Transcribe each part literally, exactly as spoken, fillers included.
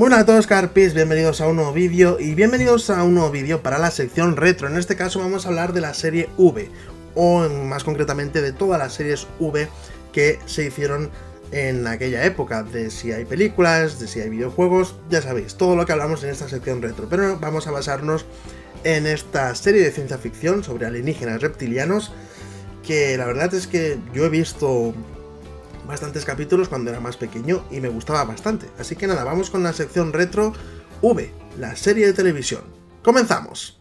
Bueno a todos Carpis, bienvenidos a un nuevo vídeo y bienvenidos a un nuevo vídeo para la sección retro. En este caso vamos a hablar de la serie V, o más concretamente de todas las series V que se hicieron en aquella época, de si hay películas, de si hay videojuegos, ya sabéis, todo lo que hablamos en esta sección retro. Pero vamos a basarnos en esta serie de ciencia ficción sobre alienígenas reptilianos, que la verdad es que yo he visto bastantes capítulos cuando era más pequeño y me gustaba bastante. Así que nada, vamos con la sección retro V, la serie de televisión. ¡Comenzamos!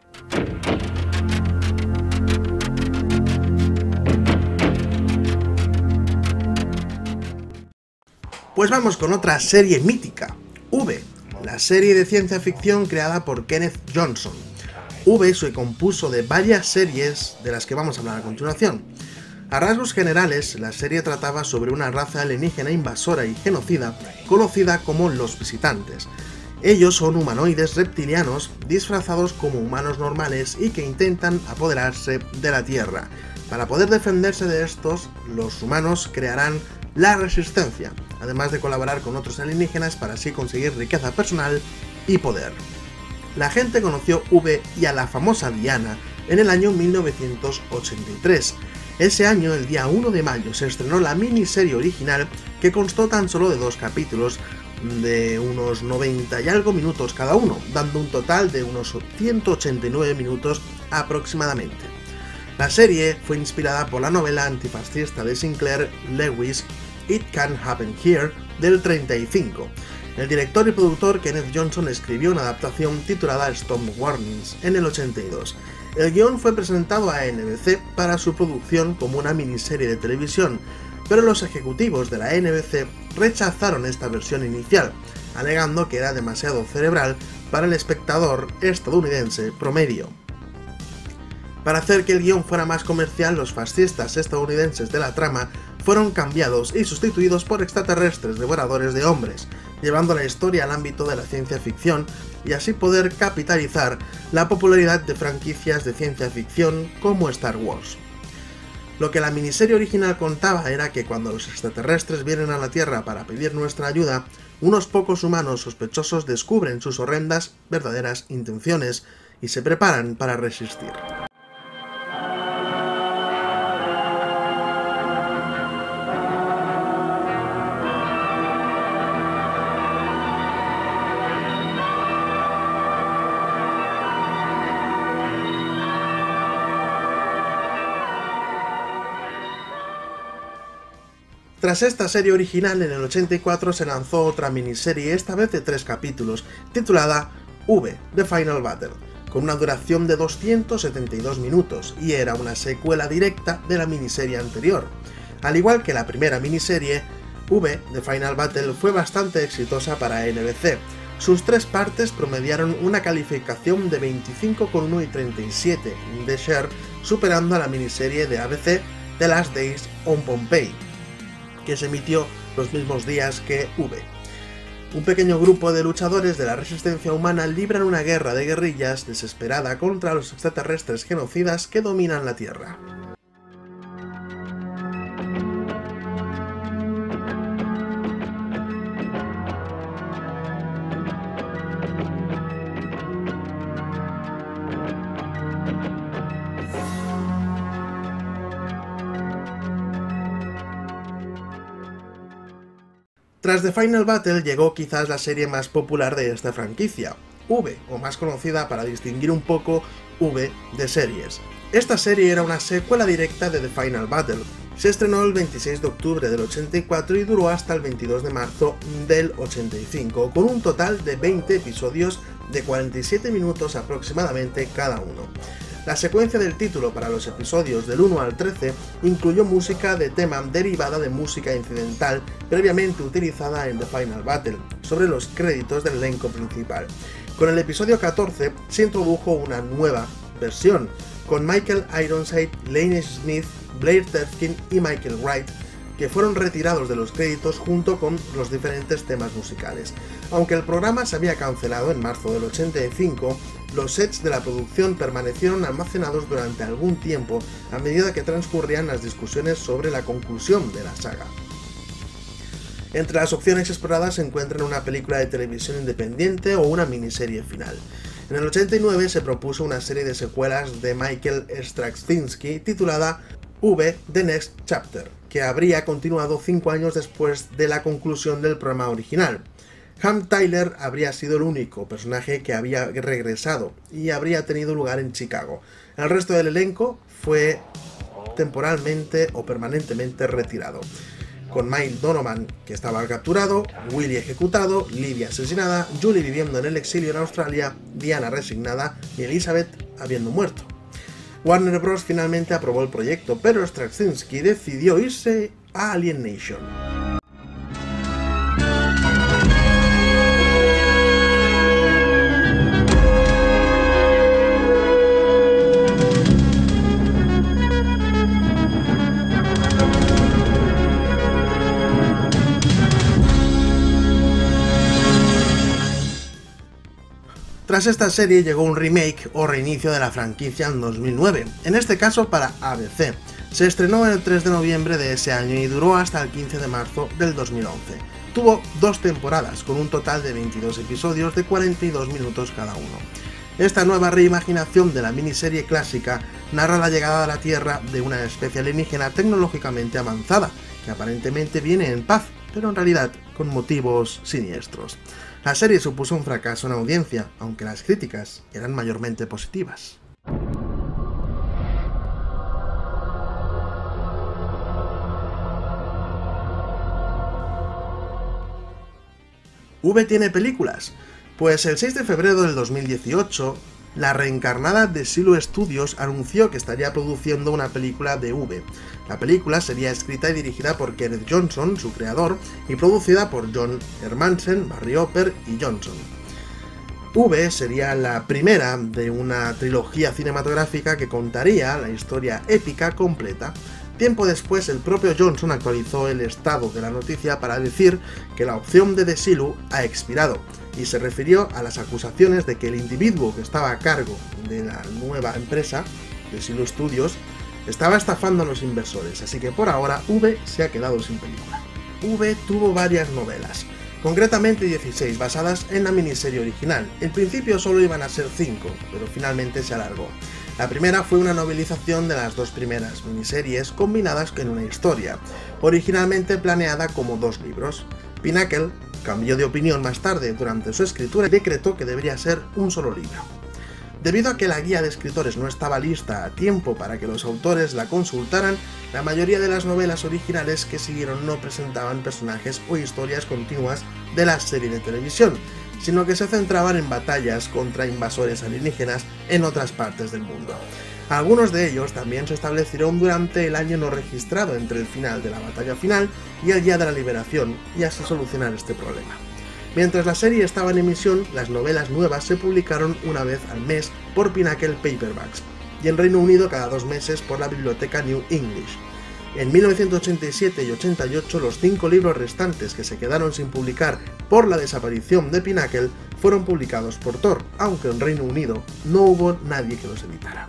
Pues vamos con otra serie mítica, V, la serie de ciencia ficción creada por Kenneth Johnson. V se compuso de varias series de las que vamos a hablar a continuación. A rasgos generales, la serie trataba sobre una raza alienígena invasora y genocida conocida como los Visitantes. Ellos son humanoides reptilianos disfrazados como humanos normales y que intentan apoderarse de la Tierra. Para poder defenderse de estos, los humanos crearán la Resistencia, además de colaborar con otros alienígenas para así conseguir riqueza personal y poder. La gente conoció V y a la famosa Diana en el año mil novecientos ochenta y tres. Ese año, el día uno de mayo, se estrenó la miniserie original que constó tan solo de dos capítulos de unos noventa y algo minutos cada uno, dando un total de unos ciento ochenta y nueve minutos aproximadamente. La serie fue inspirada por la novela antifascista de Sinclair Lewis, It Can Happen Here, del treinta y cinco. El director y productor Kenneth Johnson escribió una adaptación titulada Storm Warnings en el ochenta y dos. El guión fue presentado a N B C para su producción como una miniserie de televisión, pero los ejecutivos de la N B C rechazaron esta versión inicial, alegando que era demasiado cerebral para el espectador estadounidense promedio. Para hacer que el guión fuera más comercial, los fascistas estadounidenses de la trama fueron cambiados y sustituidos por extraterrestres devoradores de hombres, llevando la historia al ámbito de la ciencia ficción y así poder capitalizar la popularidad de franquicias de ciencia ficción como Star Wars. Lo que la miniserie original contaba era que cuando los extraterrestres vienen a la Tierra para pedir nuestra ayuda, unos pocos humanos sospechosos descubren sus horrendas verdaderas intenciones y se preparan para resistir. Tras esta serie original, en el ochenta y cuatro se lanzó otra miniserie, esta vez de tres capítulos, titulada V, The Final Battle, con una duración de doscientos setenta y dos minutos, y era una secuela directa de la miniserie anterior. Al igual que la primera miniserie, V, The Final Battle fue bastante exitosa para N B C. Sus tres partes promediaron una calificación de veinticinco coma uno y treinta y siete de share, superando a la miniserie de A B C The Last Days on Pompeii, que se emitió los mismos días que V. Un pequeño grupo de luchadores de la resistencia humana libran una guerra de guerrillas desesperada contra los extraterrestres genocidas que dominan la Tierra. Tras The Final Battle llegó quizás la serie más popular de esta franquicia, V, o más conocida para distinguir un poco V de series. Esta serie era una secuela directa de The Final Battle. Se estrenó el veintiséis de octubre del ochenta y cuatro y duró hasta el veintidós de marzo del ochenta y cinco, con un total de veinte episodios de cuarenta y siete minutos aproximadamente cada uno. La secuencia del título para los episodios del uno al trece incluyó música de tema derivada de música incidental previamente utilizada en The Final Battle, sobre los créditos del elenco principal. Con el episodio catorce se introdujo una nueva versión, con Michael Ironside, Lane Smith, Blair Tefkin y Michael Wright, que fueron retirados de los créditos junto con los diferentes temas musicales. Aunque el programa se había cancelado en marzo del ochenta y cinco, los sets de la producción permanecieron almacenados durante algún tiempo a medida que transcurrían las discusiones sobre la conclusión de la saga. Entre las opciones exploradas se encuentran una película de televisión independiente o una miniserie final. En el ochenta y nueve se propuso una serie de secuelas de Michael Straczynski titulada V The Next Chapter, que habría continuado cinco años después de la conclusión del programa original. Ham Tyler habría sido el único personaje que había regresado y habría tenido lugar en Chicago. El resto del elenco fue temporalmente o permanentemente retirado, con Mike Donovan, que estaba capturado, Willie ejecutado, Livia asesinada, Julie viviendo en el exilio en Australia, Diana resignada y Elizabeth habiendo muerto. Warner Bros. Finalmente aprobó el proyecto, pero Straczynski decidió irse a Alien Nation. Tras esta serie llegó un remake o reinicio de la franquicia en dos mil nueve, en este caso para A B C. Se estrenó el tres de noviembre de ese año y duró hasta el quince de marzo del dos mil once. Tuvo dos temporadas, con un total de veintidós episodios de cuarenta y dos minutos cada uno. Esta nueva reimaginación de la miniserie clásica narra la llegada a la Tierra de una especie alienígena tecnológicamente avanzada, que aparentemente viene en paz, pero en realidad con motivos siniestros. La serie supuso un fracaso en audiencia, aunque las críticas eran mayormente positivas. ¿V tiene películas? Pues el seis de febrero del dos mil dieciocho, la reencarnada Desilu Studios anunció que estaría produciendo una película de V. La película sería escrita y dirigida por Kenneth Johnson, su creador, y producida por John Hermansen, Barry Hopper y Johnson. V sería la primera de una trilogía cinematográfica que contaría la historia épica completa. Tiempo después, el propio Johnson actualizó el estado de la noticia para decir que la opción de Desilu ha expirado, y se refirió a las acusaciones de que el individuo que estaba a cargo de la nueva empresa, Desilu Studios, estaba estafando a los inversores, así que por ahora V se ha quedado sin película. V tuvo varias novelas, concretamente dieciséis, basadas en la miniserie original. En principio solo iban a ser cinco, pero finalmente se alargó. La primera fue una novelización de las dos primeras miniseries combinadas en una historia, originalmente planeada como dos libros. Pinnacle cambió de opinión más tarde durante su escritura y decretó que debería ser un solo libro. Debido a que la guía de escritores no estaba lista a tiempo para que los autores la consultaran, la mayoría de las novelas originales que siguieron no presentaban personajes o historias continuas de la serie de televisión, sino que se centraban en batallas contra invasores alienígenas en otras partes del mundo. Algunos de ellos también se establecieron durante el año no registrado entre el final de la batalla final y el día de la liberación, y así solucionar este problema. Mientras la serie estaba en emisión, las novelas nuevas se publicaron una vez al mes por Pinnacle Paperbacks, y en Reino Unido cada dos meses por la biblioteca New English. En mil novecientos ochenta y siete y ochenta y ocho, los cinco libros restantes que se quedaron sin publicar por la desaparición de Pinnacle fueron publicados por Tor, aunque en Reino Unido no hubo nadie que los editara.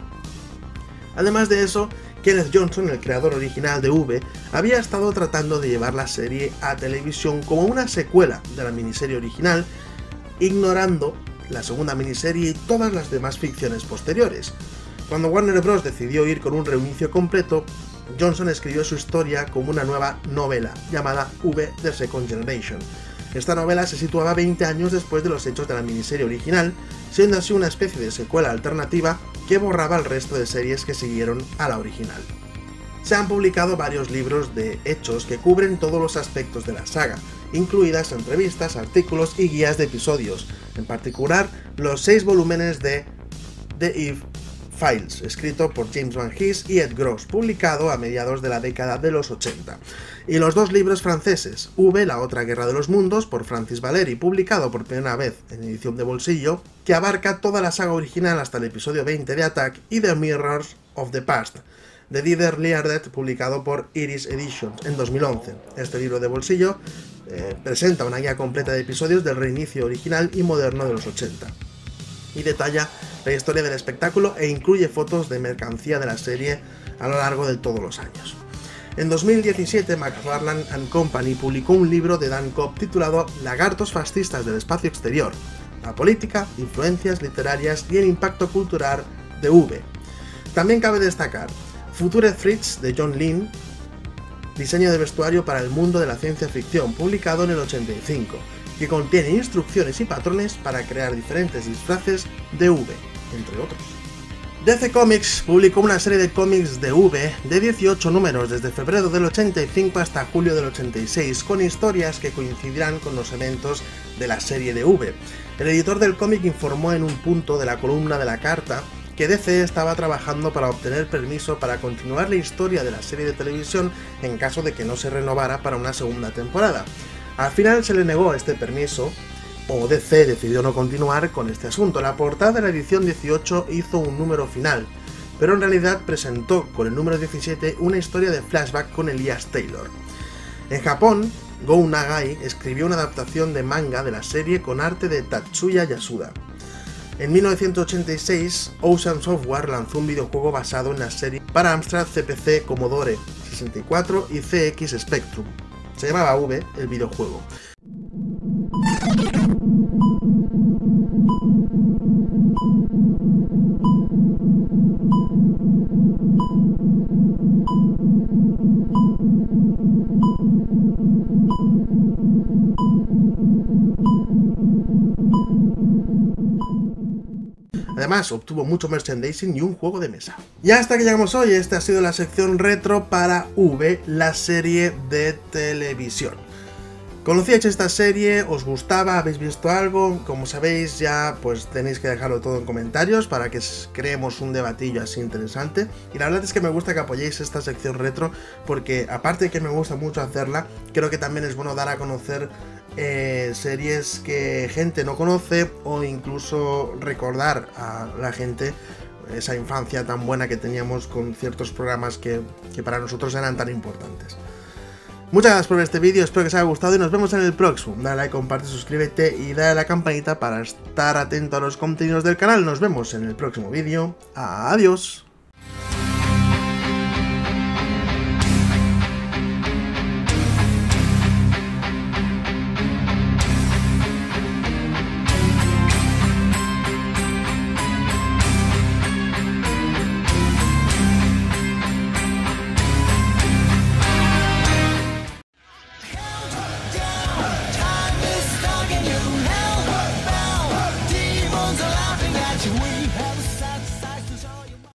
Además de eso, Kenneth Johnson, el creador original de V, había estado tratando de llevar la serie a televisión como una secuela de la miniserie original, ignorando la segunda miniserie y todas las demás ficciones posteriores. Cuando Warner Bros. Decidió ir con un reinicio completo, Johnson escribió su historia como una nueva novela, llamada V The Second Generation. Esta novela se situaba veinte años después de los hechos de la miniserie original, siendo así una especie de secuela alternativa que borraba el resto de series que siguieron a la original. Se han publicado varios libros de hechos que cubren todos los aspectos de la saga, incluidas entrevistas, artículos y guías de episodios, en particular los seis volúmenes de The Eve Files, escrito por James Van His y Ed Gross, publicado a mediados de la década de los ochenta, y los dos libros franceses, V, La otra guerra de los mundos, por Francis Valéry, publicado por primera vez en edición de bolsillo, que abarca toda la saga original hasta el episodio veinte de Attack, y The Mirrors of the Past, de Didier Liardet, publicado por Iris Editions en dos mil once. Este libro de bolsillo eh, presenta una guía completa de episodios del reinicio original y moderno de los ochenta, y detalla la historia del espectáculo e incluye fotos de mercancía de la serie a lo largo de todos los años. En dos mil diecisiete, McFarlane and Company publicó un libro de Dan Cobb titulado Lagartos fascistas del espacio exterior, la política, influencias literarias y el impacto cultural de V. También cabe destacar Future Fritz de John Lynn, diseño de vestuario para el mundo de la ciencia ficción, publicado en el ochenta y cinco, que contiene instrucciones y patrones para crear diferentes disfraces de V, entre otros. D C Comics publicó una serie de cómics de V de dieciocho números desde febrero del ochenta y cinco hasta julio del ochenta y seis, con historias que coincidirán con los eventos de la serie de V. El editor del cómic informó en un punto de la columna de la carta que D C estaba trabajando para obtener permiso para continuar la historia de la serie de televisión en caso de que no se renovara para una segunda temporada. Al final se le negó este permiso, o D C decidió no continuar con este asunto. La portada de la edición dieciocho hizo un número final, pero en realidad presentó con el número diecisiete una historia de flashback con Elias Taylor. En Japón, Go Nagai escribió una adaptación de manga de la serie con arte de Tatsuya Yasuda. En mil novecientos ochenta y seis, Ocean Software lanzó un videojuego basado en la serie para Amstrad C P C, Commodore sesenta y cuatro y C X Spectrum. Se llamaba V el videojuego. Además, obtuvo mucho merchandising y un juego de mesa. Y hasta que llegamos hoy, esta ha sido la sección retro para V, la serie de televisión. ¿Conocíais esta serie? ¿Os gustaba? ¿Habéis visto algo? Como sabéis ya, pues tenéis que dejarlo todo en comentarios para que creemos un debatillo así interesante. Y la verdad es que me gusta que apoyéis esta sección retro porque, aparte de que me gusta mucho hacerla, creo que también es bueno dar a conocer eh, series que gente no conoce, o incluso recordar a la gente esa infancia tan buena que teníamos con ciertos programas que, que para nosotros eran tan importantes. Muchas gracias por ver este vídeo, espero que os haya gustado y nos vemos en el próximo. Dale like, comparte, suscríbete y dale a la campanita para estar atento a los contenidos del canal. Nos vemos en el próximo vídeo. Adiós.